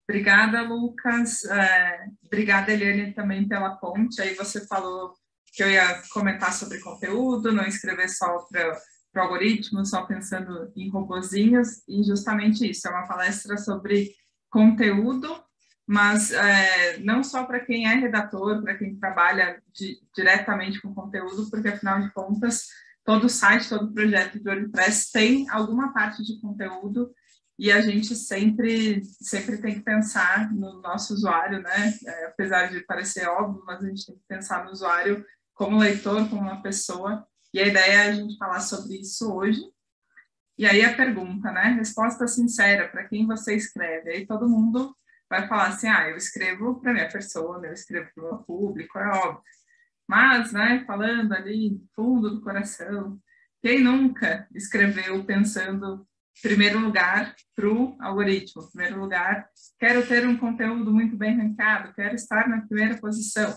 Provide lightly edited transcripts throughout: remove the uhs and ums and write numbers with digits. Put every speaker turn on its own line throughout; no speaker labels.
Obrigada, Lucas. Obrigada, Eliane, também pela ponte. Aí você falou que eu ia comentar sobre conteúdo, não escrever só para o algoritmo, só pensando em robozinhos, e justamente isso, é uma palestra sobre conteúdo, mas não só para quem é redator, para quem trabalha diretamente com conteúdo, porque, afinal de contas, todo site, todo projeto de WordPress tem alguma parte de conteúdo, e a gente sempre tem que pensar no nosso usuário, né? Apesar de parecer óbvio, mas a gente tem que pensar no usuário como leitor, como uma pessoa, e a ideia é a gente falar sobre isso hoje. E aí a pergunta, né? Resposta sincera, para quem você escreve? Aí todo mundo vai falar assim, eu escrevo para minha persona, eu escrevo para o meu público, é óbvio. Mas, né, falando ali, fundo do coração, quem nunca escreveu pensando, em primeiro lugar, para o algoritmo? Em primeiro lugar, quero ter um conteúdo muito bem ranqueado, quero estar na primeira posição.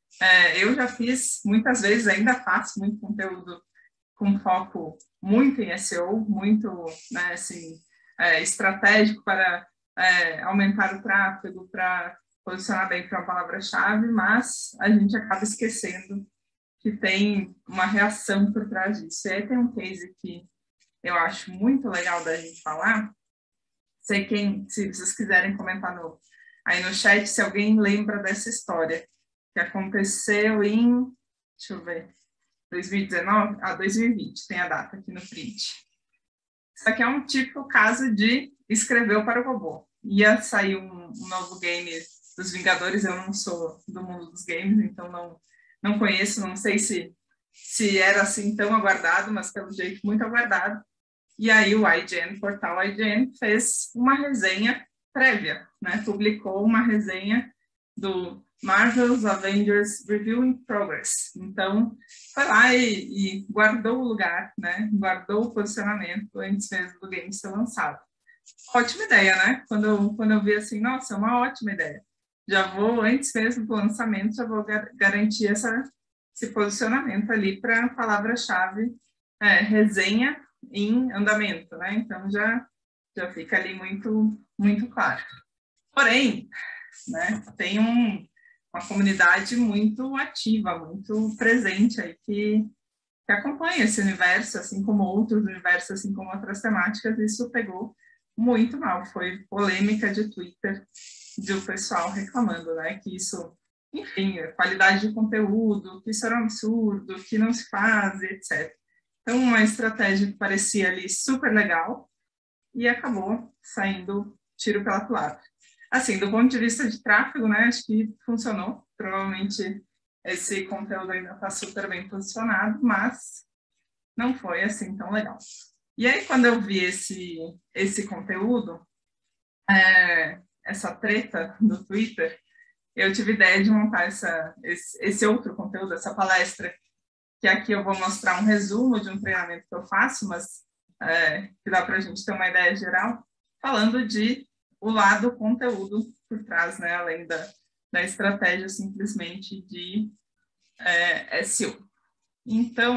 Eu já fiz, muitas vezes, ainda faço muito conteúdo com foco muito em SEO, muito, né, assim, estratégico para aumentar o tráfego, para posicionar bem para uma palavra-chave, mas a gente acaba esquecendo que tem uma reação por trás disso. E aí tem um case que eu acho muito legal da gente falar. Se vocês quiserem comentar aí no chat, se alguém lembra dessa história, que aconteceu em, deixa eu ver, 2019? 2020, tem a data aqui no print. Isso aqui é um típico caso de escreveu para o robô. Ia sair um novo game dos Vingadores, eu não sou do mundo dos games, então não conheço, não sei se era assim tão aguardado, mas pelo jeito muito aguardado. E aí o IGN, portal IGN, fez uma resenha prévia, né? Publicou uma resenha do Marvel's Avengers Review in Progress. Então, foi lá e guardou o lugar, né? Guardou o posicionamento antes mesmo do game ser lançado. Ótima ideia, né? Quando eu vi assim, nossa, é uma ótima ideia. Já vou, antes mesmo do lançamento, já vou garantir esse posicionamento ali para a palavra-chave resenha em andamento, né? Então, já fica ali muito, muito claro. Porém, né, tem uma comunidade muito ativa, muito presente aí, que acompanha esse universo, assim como outros universos, assim como outras temáticas. Isso pegou muito mal, foi polêmica de Twitter do pessoal reclamando, né, que isso, enfim, a qualidade de conteúdo, que isso era um absurdo, que não se faz, etc. Então, uma estratégia que parecia ali super legal e acabou saindo tiro pela culatra. Assim, do ponto de vista de tráfego, né, acho que funcionou. Provavelmente esse conteúdo ainda está super bem posicionado, mas não foi assim tão legal. E aí, quando eu vi esse conteúdo, essa treta do Twitter, eu tive ideia de montar esse outro conteúdo, essa palestra, que aqui eu vou mostrar um resumo de um treinamento que eu faço, mas que dá para a gente ter uma ideia geral, falando de o lado conteúdo por trás, né, além da estratégia simplesmente de SEO. Então,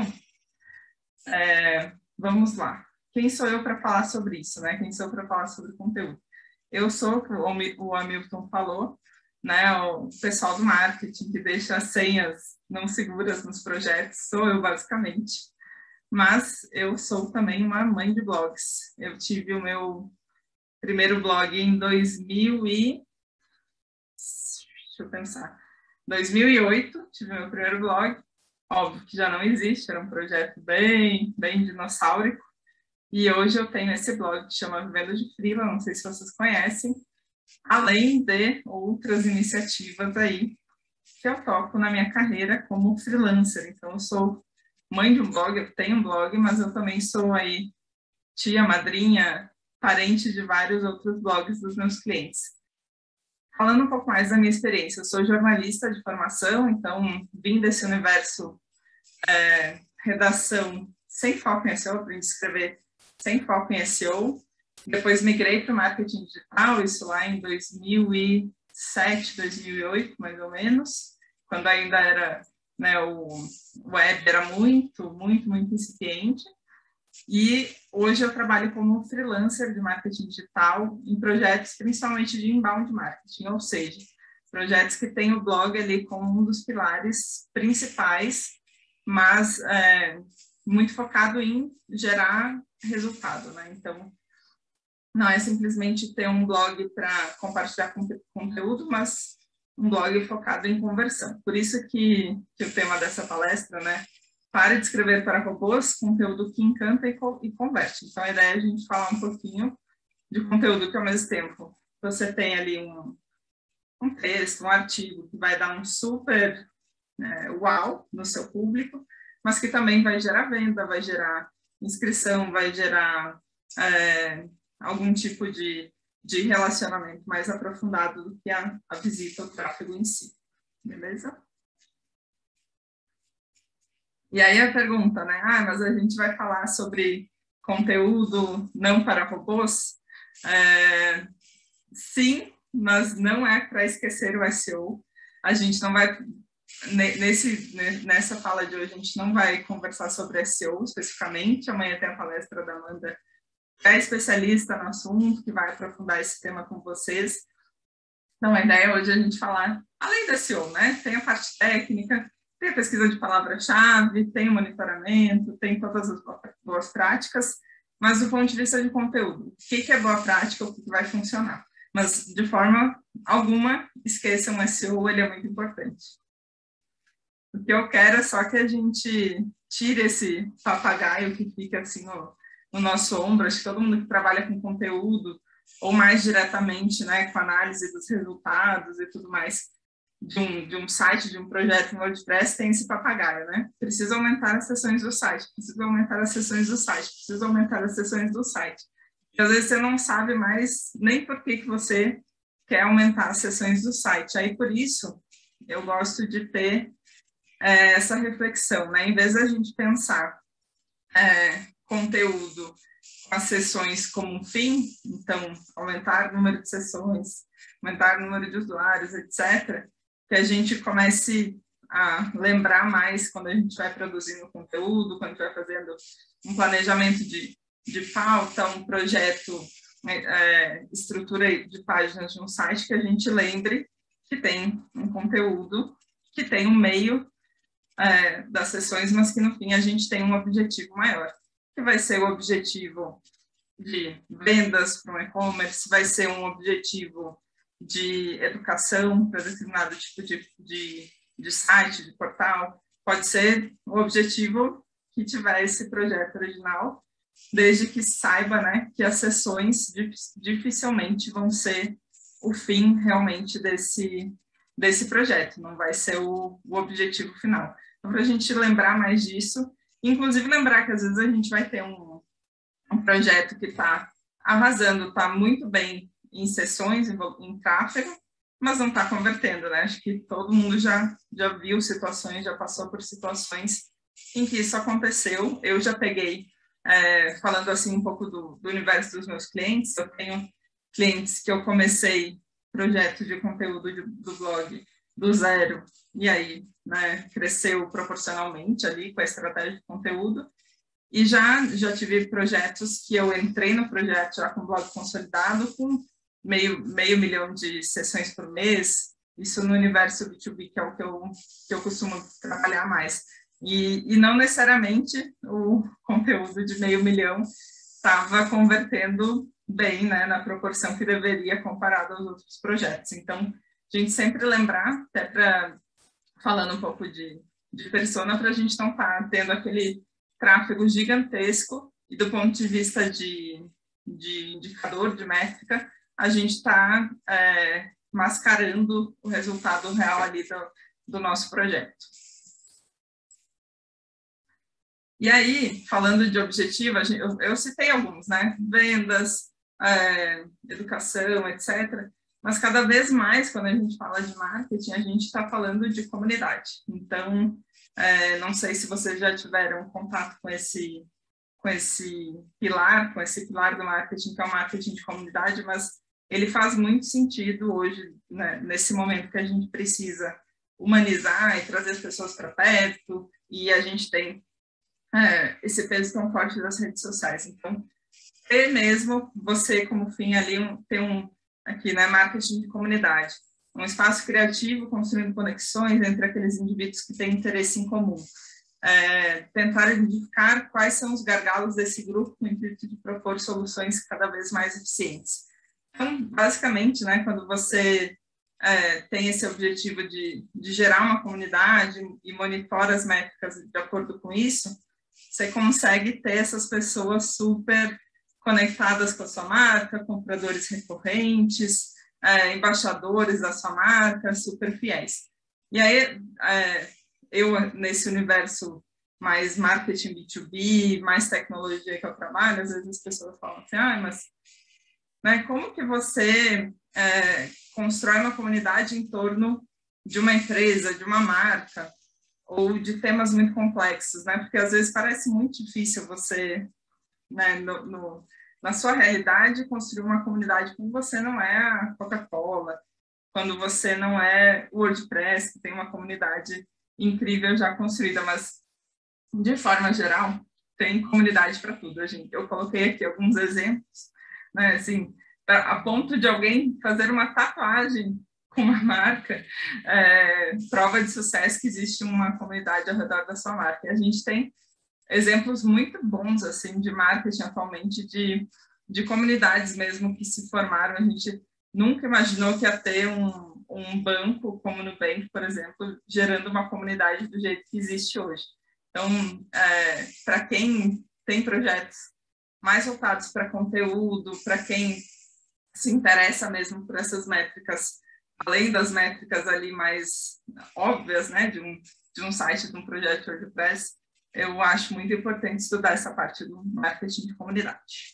vamos lá. Quem sou eu para falar sobre isso, né? Quem sou eu para falar sobre conteúdo? Eu sou, o Hamilton falou, né, o pessoal do marketing que deixa as senhas não seguras nos projetos, sou eu basicamente. Mas eu sou também uma mãe de blogs. Eu tive o meu primeiro blog em 2008, tive meu primeiro blog. Óbvio que já não existe, era um projeto bem dinossáurico. E hoje eu tenho esse blog que chama Vivendo de Freela, não sei se vocês conhecem, além de outras iniciativas aí que eu toco na minha carreira como freelancer. Então, eu sou mãe de um blog, eu tenho um blog, mas eu também sou aí tia, madrinha, parente de vários outros blogs dos meus clientes. Falando um pouco mais da minha experiência, eu sou jornalista de formação, então vim desse universo redação sem foco em SEO, aprendi a escrever sem foco em SEO. Depois migrei para o marketing digital, isso lá em 2007, 2008, mais ou menos, quando ainda era, né, o web era muito incipiente. E hoje eu trabalho como freelancer de marketing digital em projetos principalmente de inbound marketing, ou seja, projetos que têm o blog ali como um dos pilares principais, mas muito focado em gerar resultado, né? Então, não é simplesmente ter um blog para compartilhar conteúdo, mas um blog focado em conversão. Por isso que o tema dessa palestra, né? Pare de escrever para robôs, conteúdo que encanta e converte. Então, a ideia é a gente falar um pouquinho de conteúdo que, ao mesmo tempo, você tem ali um texto, um artigo que vai dar um super uau no seu público, mas que também vai gerar venda, vai gerar inscrição, vai gerar algum tipo de relacionamento mais aprofundado do que a visita, o tráfego em si. Beleza? E aí a pergunta, né? Mas a gente vai falar sobre conteúdo não para robôs? Sim, mas não é para esquecer o SEO. A gente não vai, nessa fala de hoje, a gente não vai conversar sobre SEO especificamente. Amanhã tem a palestra da Amanda, que é especialista no assunto, que vai aprofundar esse tema com vocês. Então, a ideia hoje é a gente falar, além do SEO, né? Tem a parte técnica, tem a pesquisa de palavra-chave, tem o monitoramento, tem todas as boas práticas, mas do ponto de vista de conteúdo, o que é boa prática, o que vai funcionar. Mas, de forma alguma, esqueçam o SEO, ele é muito importante. O que eu quero é só que a gente tire esse papagaio que fica assim no nosso ombro. Acho que todo mundo que trabalha com conteúdo, ou mais diretamente, né, com análise dos resultados e tudo mais, de um site, de um projeto no WordPress, tem esse papagaio, né? Precisa aumentar as sessões do site, precisa aumentar as sessões do site, precisa aumentar as sessões do site. E às vezes você não sabe mais nem por que você quer aumentar as sessões do site. Aí, por isso, eu gosto de ter essa reflexão, né? Em vez da gente pensar conteúdo com as sessões como um fim, então, aumentar o número de sessões, aumentar o número de usuários, etc., que a gente comece a lembrar mais quando a gente vai produzindo conteúdo, quando a gente vai fazendo um planejamento de pauta, um projeto, estrutura de páginas de um site, que a gente lembre que tem um conteúdo, que tem um meio das sessões, mas que no fim a gente tem um objetivo maior, que vai ser o objetivo de vendas para um e-commerce, vai ser um objetivo de educação para determinado tipo de site, de portal, pode ser o objetivo que tiver esse projeto original, desde que saiba, né, que as sessões dificilmente vão ser o fim realmente desse projeto, não vai ser o objetivo final. Então, para a gente lembrar mais disso, inclusive lembrar que às vezes a gente vai ter um projeto que está arrasando, está muito bem em sessões, em tráfego, mas não está convertendo, né? Acho que todo mundo já viu situações, já passou por situações em que isso aconteceu. Eu já peguei, falando assim um pouco do universo dos meus clientes, eu tenho clientes que eu comecei projeto de conteúdo do blog do zero, e aí, né, cresceu proporcionalmente ali com a estratégia de conteúdo. E já tive projetos que eu entrei no projeto já com o blog consolidado, com meio milhão de sessões por mês, isso no universo B2B, que é o que eu costumo trabalhar mais. E não necessariamente o conteúdo de meio milhão estava convertendo bem, né, na proporção que deveria comparado aos outros projetos. Então, a gente sempre lembrar, até falando um pouco de persona, para a gente não estar tendo aquele tráfego gigantesco, e do ponto de vista de indicador, de métrica, a gente está mascarando o resultado real ali do nosso projeto. E aí, falando de objetivo, eu citei alguns, né? Vendas, educação, etc. Mas cada vez mais, quando a gente fala de marketing, a gente está falando de comunidade. Então, não sei se vocês já tiveram contato com esse pilar do marketing, que é o marketing de comunidade, mas ele faz muito sentido hoje, né, nesse momento que a gente precisa humanizar e trazer as pessoas para perto, e a gente tem esse peso tão forte das redes sociais. Então, ter mesmo você como fim ali, ter aqui, né, marketing de comunidade, um espaço criativo construindo conexões entre aqueles indivíduos que têm interesse em comum. Tentar identificar quais são os gargalos desse grupo no intuito de propor soluções cada vez mais eficientes. Então, basicamente, né, quando você tem esse objetivo de gerar uma comunidade e monitora as métricas de acordo com isso, você consegue ter essas pessoas super conectadas com a sua marca, compradores recorrentes, embaixadores da sua marca, super fiéis. E aí, eu, nesse universo mais marketing B2B, mais tecnologia que eu trabalho, às vezes as pessoas falam assim, mas né, como que você constrói uma comunidade em torno de uma empresa, de uma marca, ou de temas muito complexos, né? Porque às vezes parece muito difícil você, né, na sua realidade, construir uma comunidade quando você não é a Coca-Cola, quando você não é o WordPress, que tem uma comunidade incrível já construída, mas de forma geral, tem comunidade para tudo, gente. Eu coloquei aqui alguns exemplos, né, assim, a ponto de alguém fazer uma tatuagem com uma marca, prova de sucesso que existe uma comunidade ao redor da sua marca. E a gente tem exemplos muito bons, assim, de marketing atualmente, de comunidades mesmo que se formaram. A gente nunca imaginou que ia ter um banco como o Nubank, por exemplo, gerando uma comunidade do jeito que existe hoje. Então, para quem tem projetos mais voltados para conteúdo, para quem se interessa mesmo por essas métricas, além das métricas ali mais óbvias, né, de um site, de um projeto de WordPress, eu acho muito importante estudar essa parte do marketing de comunidade.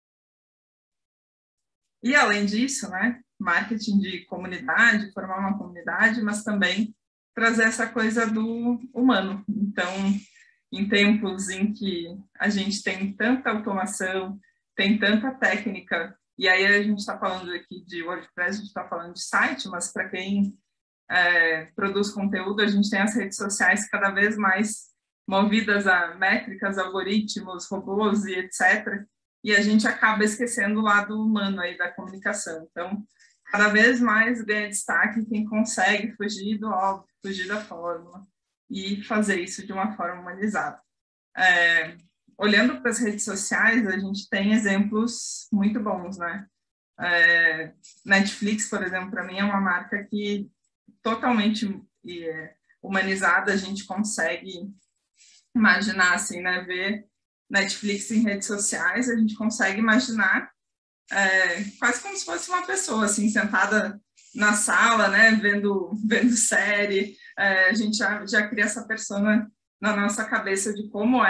E, além disso, né, marketing de comunidade, formar uma comunidade, mas também trazer essa coisa do humano. Então, em tempos em que a gente tem tanta automação, tem tanta técnica, e aí a gente está falando aqui de WordPress, a gente está falando de site, mas para quem produz conteúdo, a gente tem as redes sociais cada vez mais movidas a métricas, algoritmos, robôs e etc., e a gente acaba esquecendo o lado humano aí da comunicação. Então, cada vez mais ganha destaque quem consegue fugir do óbvio, fugir da fórmula e fazer isso de uma forma humanizada. Olhando para as redes sociais, a gente tem exemplos muito bons, né? Netflix, por exemplo, para mim é uma marca que totalmente humanizada, a gente consegue imaginar, assim, né? Ver Netflix em redes sociais, a gente consegue imaginar quase como se fosse uma pessoa, assim, sentada na sala, né? Vendo série. A gente já cria essa persona na nossa cabeça de como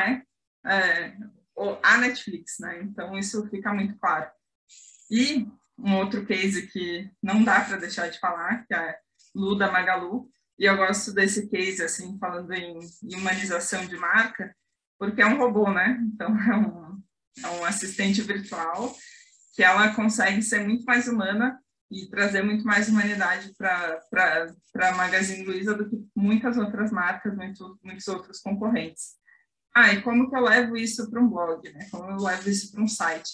a Netflix, né? Então, isso fica muito claro. E um outro case que não dá para deixar de falar, que é Lu da Magalu, e eu gosto desse case, assim, falando em humanização de marca, porque é um robô, né? Então, é um assistente virtual que ela consegue ser muito mais humana e trazer muito mais humanidade para a Magazine Luiza do que muitas outras marcas, muitos outros concorrentes. E como que eu levo isso para um blog, né? Como eu levo isso para um site?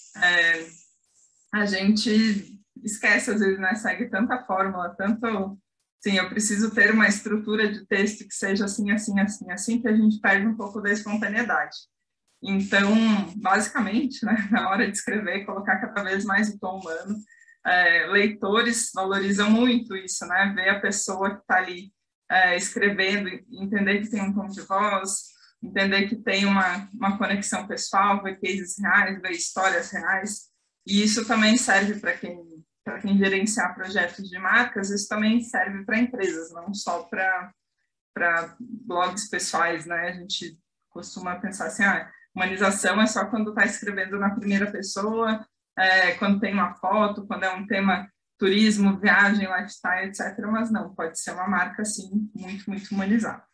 A gente esquece, às vezes, né? Segue tanta fórmula, tanto... Sim, eu preciso ter uma estrutura de texto que seja assim, assim, assim, assim, que a gente perde um pouco da espontaneidade. Então, basicamente, né, na hora de escrever, colocar cada vez mais o tom humano. Leitores valorizam muito isso, né? Ver a pessoa que está ali escrevendo, entender que tem um tom de voz, entender que tem uma conexão pessoal, ver cases reais, ver histórias reais. E isso também serve para quem gerenciar projetos de marcas, isso também serve para empresas, não só para blogs pessoais, né? A gente costuma pensar assim, humanização é só quando está escrevendo na primeira pessoa, quando tem uma foto, quando é um tema turismo, viagem, lifestyle, etc. Mas não, pode ser uma marca, assim, muito, muito humanizada.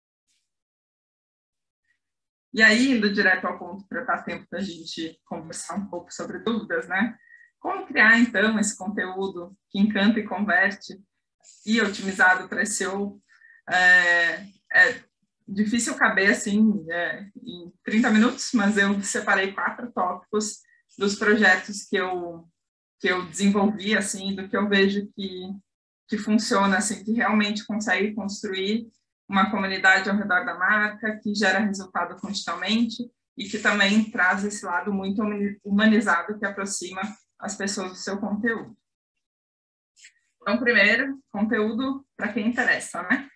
E aí, indo direto ao ponto para dar tempo da gente conversar um pouco sobre dúvidas, né? Como criar, então, esse conteúdo que encanta e converte e otimizado para SEO? difícil caber assim em 30 minutos, mas eu separei 4 tópicos dos projetos que eu desenvolvi, assim, do que eu vejo que funciona, assim, que realmente consegue construir uma comunidade ao redor da marca, que gera resultado continuamente e que também traz esse lado muito humanizado que aproxima as pessoas do seu conteúdo. Então, primeiro, conteúdo para quem interessa, né?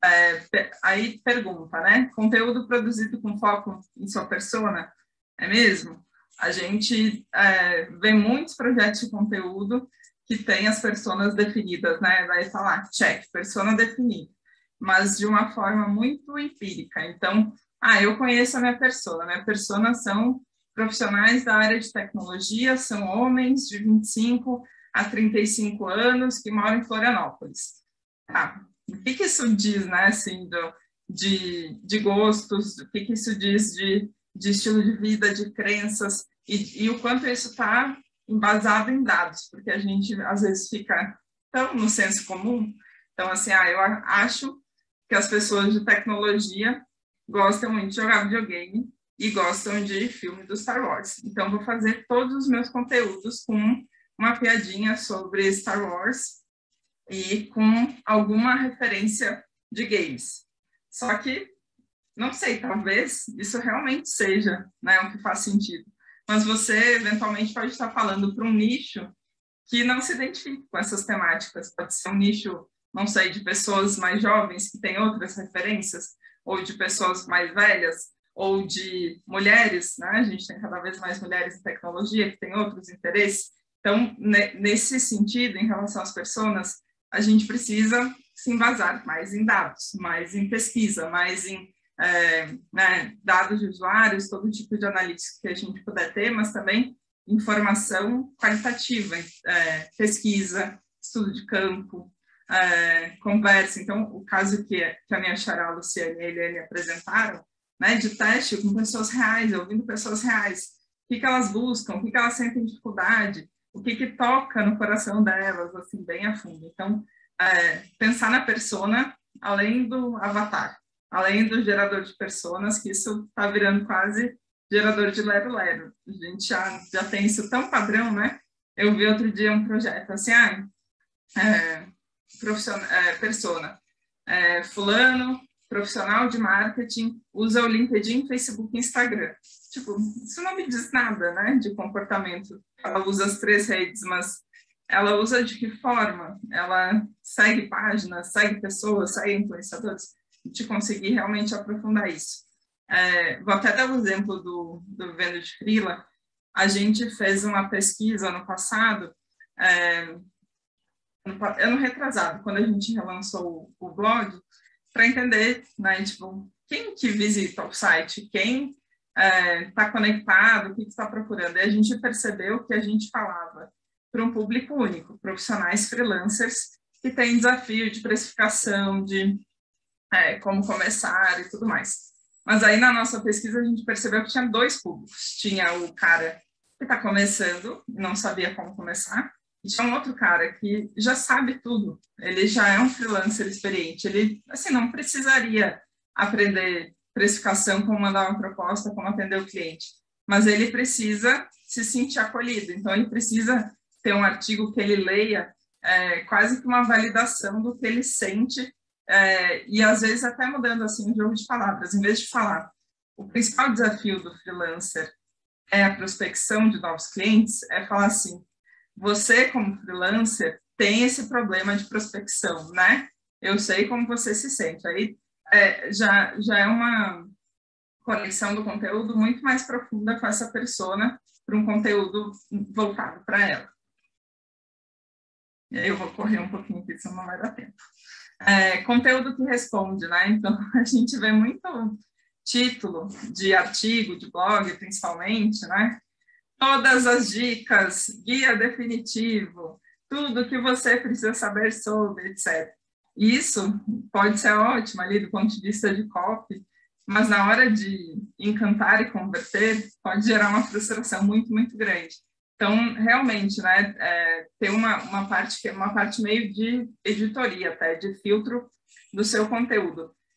Aí pergunta, né? Conteúdo produzido com foco em sua persona, é mesmo? A gente vê muitos projetos de conteúdo que tem as personas definidas, né? Vai falar, check, persona definida, mas de uma forma muito empírica. Então, eu conheço a minha persona. Minha persona são profissionais da área de tecnologia, são homens de 25 a 35 anos que moram em Florianópolis. Tá. O que isso diz, né, assim, de gostos, o que isso diz de estilo de vida, de crenças, e o quanto isso está embasado em dados, porque a gente, às vezes, fica tão no senso comum. Então, assim, eu acho que as pessoas de tecnologia gostam muito de jogar videogame e gostam de filme do Star Wars. Então, vou fazer todos os meus conteúdos com uma piadinha sobre Star Wars e com alguma referência de games. Só que, não sei, talvez isso realmente seja, né, o que faz sentido. Mas você, eventualmente, pode estar falando para um nicho que não se identifica com essas temáticas. Pode ser um nicho, não sei, de pessoas mais jovens que têm outras referências, ou de pessoas mais velhas, ou de mulheres, né? A gente tem cada vez mais mulheres em tecnologia que têm outros interesses. Então, nesse sentido, em relação às pessoas, a gente precisa se embasar mais em dados, mais em pesquisa, mais em dados de usuários, todo tipo de analítica que a gente puder ter, mas também informação qualitativa, pesquisa, estudo de campo, conversa. Então, o caso que a minha xará, a Luciane e a Eliane apresentaram, né, de teste com pessoas reais, ouvindo pessoas reais, o que elas buscam, o que elas sentem dificuldade, o que toca no coração delas, assim, bem a fundo. Então, pensar na persona, além do avatar, além do gerador de personas, que isso está virando quase gerador de lero-lero. A gente já tem isso tão padrão, né? Eu vi outro dia um projeto assim, persona, fulano, profissional de marketing, usa o LinkedIn, Facebook e Instagram. Tipo, isso não me diz nada, né, de comportamento. Ela usa as 3 redes, mas ela usa de que forma? Ela segue páginas, segue pessoas, segue influenciadores? De conseguir realmente aprofundar isso. Vou até dar o exemplo do Vendo de Frila. A gente fez uma pesquisa ano passado, ano retrasado, quando a gente relançou o blog, para entender, né, tipo, quem que visita o site, quem está conectado, o que está procurando. E a gente percebeu que a gente falava para um público único, profissionais freelancers que têm desafio de precificação, de como começar e tudo mais. Mas aí na nossa pesquisa a gente percebeu que tinha 2 públicos. Tinha o cara que está começando, não sabia como começar, e tinha um outro cara que já sabe tudo. Ele já é um freelancer experiente. Ele, assim, não precisaria aprender precificação, como mandar uma proposta, como atender o cliente. Mas ele precisa se sentir acolhido. Então, ele precisa ter um artigo que ele leia, quase que uma validação do que ele sente, e às vezes até mudando assim o jogo de palavras. Em vez de falar, o principal desafio do freelancer é a prospecção de novos clientes, é falar assim, você como freelancer tem esse problema de prospecção, né? Eu sei como você se sente. Aí já é uma conexão do conteúdo muito mais profunda com essa persona, para um conteúdo voltado para ela. E aí eu vou correr um pouquinho aqui, senão não vai dar tempo. Conteúdo que responde, né? Então, a gente vê muito título de artigo, de blog, principalmente, né? Todas as dicas, guia definitivo, tudo que você precisa saber sobre, etc. Isso pode ser ótimo ali do ponto de vista de copy, mas na hora de encantar e converter, pode gerar uma frustração muito, muito grande. Então, realmente, né, tem uma parte que é uma parte meio de editoria, até, de filtro do seu conteúdo.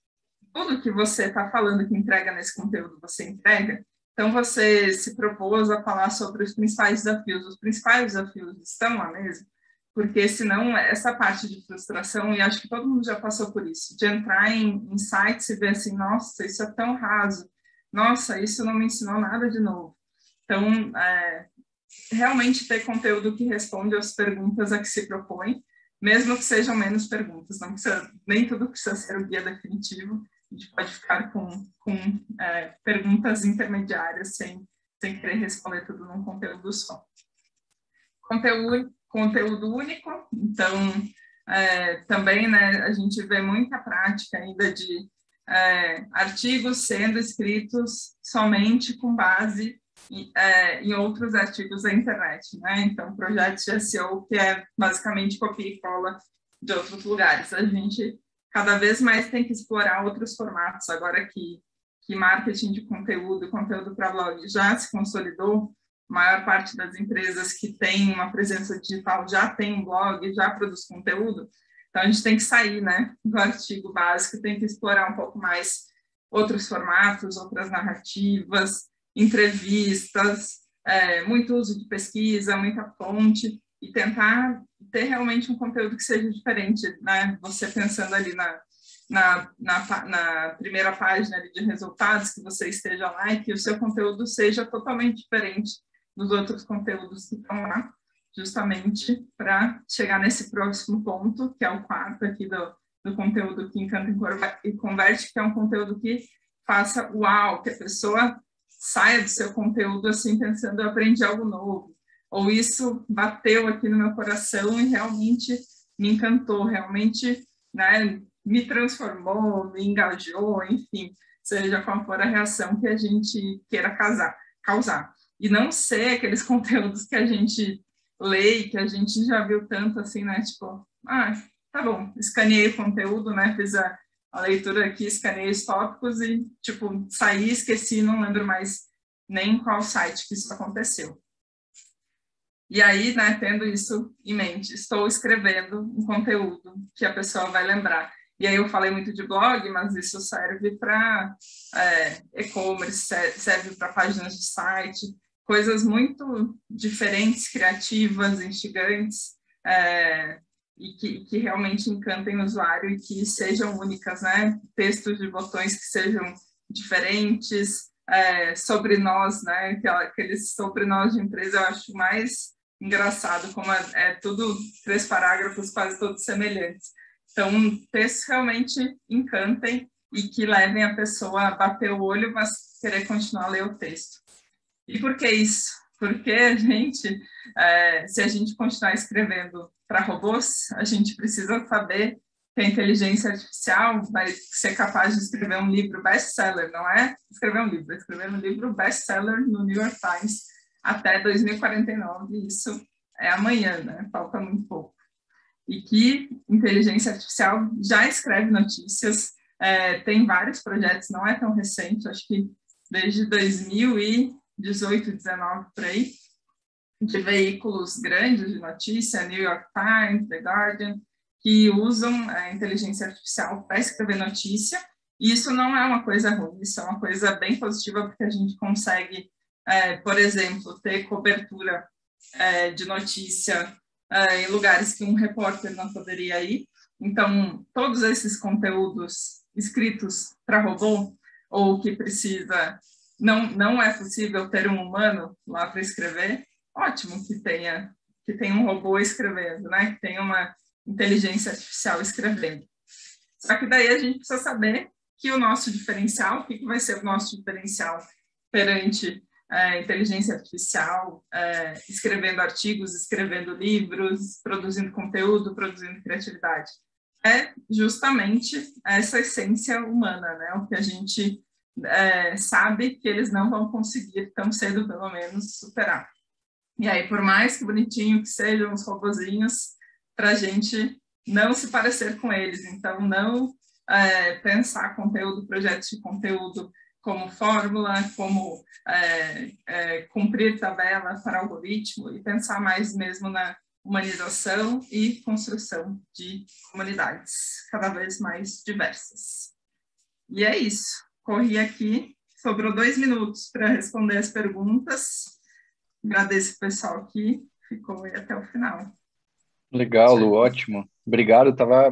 tudo que você está falando que entrega nesse conteúdo, você entrega. Então, você se propôs a falar sobre os principais desafios. Os principais desafios estão lá mesmo, porque senão essa parte de frustração, e acho que todo mundo já passou por isso, de entrar em sites e ver assim, nossa, isso é tão raso, nossa, isso não me ensinou nada de novo. Então, realmente ter conteúdo que responde às perguntas a que se propõe, mesmo que sejam menos perguntas, não precisa, nem tudo precisa ser o guia definitivo, a gente pode ficar com perguntas intermediárias sem querer responder tudo num conteúdo só. Conteúdo único, então, também, né, a gente vê muita prática ainda de artigos sendo escritos somente com base em outros artigos da internet, né? Então, projetos de SEO que é basicamente copia e cola de outros lugares. A gente cada vez mais tem que explorar outros formatos. Agora que marketing de conteúdo para blog já se consolidou, a maior parte das empresas que tem uma presença digital já tem um blog, já produz conteúdo. Então, a gente tem que sair, né, do artigo básico, tem que explorar um pouco mais outros formatos, outras narrativas, entrevistas, muito uso de pesquisa, muita fonte, e tentar ter realmente um conteúdo que seja diferente, né? Você pensando ali na primeira página ali de resultados, que você esteja lá e que o seu conteúdo seja totalmente diferente dos outros conteúdos que estão lá, justamente para chegar nesse próximo ponto, que é o quarto aqui do conteúdo que encanta e converte, que é um conteúdo que faça uau, que a pessoa saia do seu conteúdo assim pensando, eu aprendi algo novo, ou isso bateu aqui no meu coração e realmente me encantou, realmente, né, me transformou, me engajou, enfim, seja qual for a reação que a gente queira causar. E não ser aqueles conteúdos que a gente lê e que a gente já viu tanto assim, né, tipo, tá bom, escaneei o conteúdo, né, fiz a leitura aqui, escaneei os tópicos e, tipo, saí, esqueci, não lembro mais nem em qual site que isso aconteceu. E aí, né, tendo isso em mente, estou escrevendo um conteúdo que a pessoa vai lembrar. E aí eu falei muito de blog, mas isso serve para e-commerce, serve para páginas de site, coisas muito diferentes, criativas, instigantes, e que realmente encantem o usuário e que sejam únicas, né? Textos de botões que sejam diferentes, sobre nós, né? Aqueles sobre nós de empresa, eu acho mais engraçado, como é tudo 3 parágrafos quase todos semelhantes. Então, textos realmente encantem e que levem a pessoa a bater o olho, mas querer continuar a ler o texto. E por que isso? Porque a gente, se a gente continuar escrevendo para robôs, a gente precisa saber que a inteligência artificial vai ser capaz de escrever um livro best-seller, não é escrever um livro, é escrever um livro best-seller no New York Times até 2049, isso é amanhã, né? Falta muito pouco. E que inteligência artificial já escreve notícias, tem vários projetos, não é tão recente, acho que desde 2018, 19, por aí, de veículos grandes de notícia, New York Times, The Guardian, que usam a inteligência artificial para escrever notícia, e isso não é uma coisa ruim, isso é uma coisa bem positiva, porque a gente consegue, por exemplo, ter cobertura de notícia em lugares que um repórter não poderia ir. Então, todos esses conteúdos escritos para robô, ou que precisa, não é possível ter um humano lá para escrever, ótimo que tenha um robô escrevendo, né? Que tenha uma inteligência artificial escrevendo. Só que daí a gente precisa saber que o nosso diferencial, o que vai ser o nosso diferencial perante inteligência artificial, escrevendo artigos, escrevendo livros, produzindo conteúdo, produzindo criatividade. É justamente essa essência humana, né? O que a gente sabe que eles não vão conseguir tão cedo, pelo menos, superar. E aí, por mais que bonitinho que sejam os robozinhos, para a gente não se parecer com eles. Então, não pensar conteúdo, projetos de conteúdo como fórmula, como cumprir tabela para algoritmo, e pensar mais mesmo na humanização e construção de comunidades cada vez mais diversas. E é isso. Corri aqui, sobrou 2 minutos para responder as perguntas. Agradeço o pessoal que ficou aí até o final.
Legal, Lu, ótimo. Obrigado, estava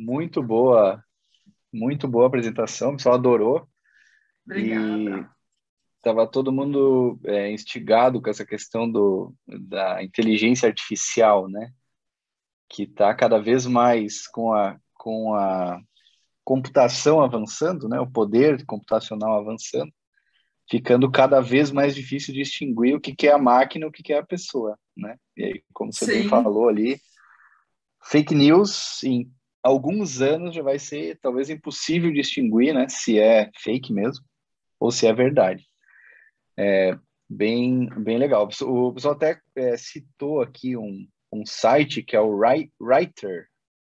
muito boa a apresentação, o pessoal adorou e
Obrigada.
estava todo mundo instigado com essa questão da inteligência artificial, né? Que está cada vez mais com a computação avançando, né? O poder computacional avançando, ficando cada vez mais difícil distinguir o que que é a máquina e o que que é a pessoa, né? E aí, como você bem
Sim,
falou ali, fake news, em alguns anos já vai ser talvez impossível distinguir, né, se é fake mesmo ou se é verdade. Bem legal. O pessoal até citou aqui um site que é o Writer,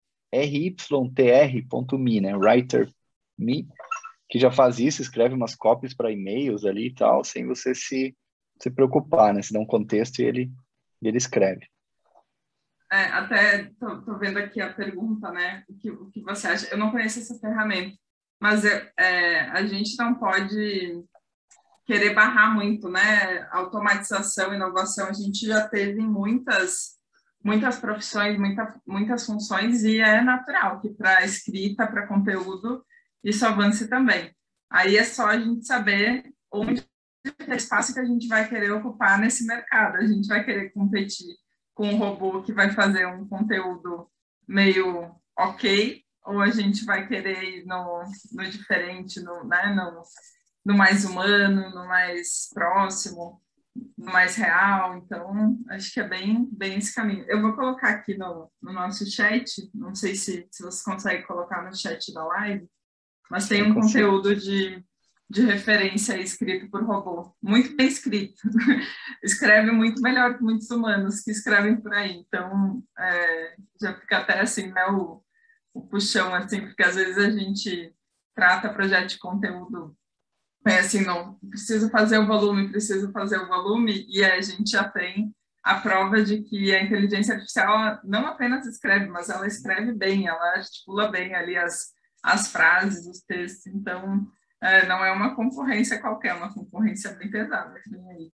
rytr.me, né, Writer.me, que já faz isso, escreve umas cópias para e-mails ali e tal, sem você se preocupar, né, se dá um contexto e ele escreve.
até tô vendo aqui a pergunta, né? O que você acha? Eu não conheço essa ferramenta, mas a gente não pode querer barrar muito, né? Automatização, inovação, a gente já teve muitas profissões, muitas funções, e é natural que para escrita, para conteúdo, isso avance também. Aí é só a gente saber onde é o espaço que a gente vai querer ocupar nesse mercado. A gente vai querer competir com um robô que vai fazer um conteúdo meio ok, ou a gente vai querer ir no diferente, no mais humano, no mais próximo, no mais real. Então, acho que é bem esse caminho. Eu vou colocar aqui no nosso chat, não sei se você consegue colocar no chat da live, mas tem
Eu
um
consigo.
conteúdo de referência escrito por robô, muito bem escrito. Escreve muito melhor que muitos humanos que escrevem por aí. Então, já fica até assim, né, o puxão, assim, porque às vezes a gente trata projeto de conteúdo assim, não, preciso fazer o volume, e a gente já tem a prova de que a inteligência artificial não apenas escreve, mas ela escreve bem, ela articula bem ali as frases, os textos, então não é uma concorrência qualquer, é uma concorrência bem pesada.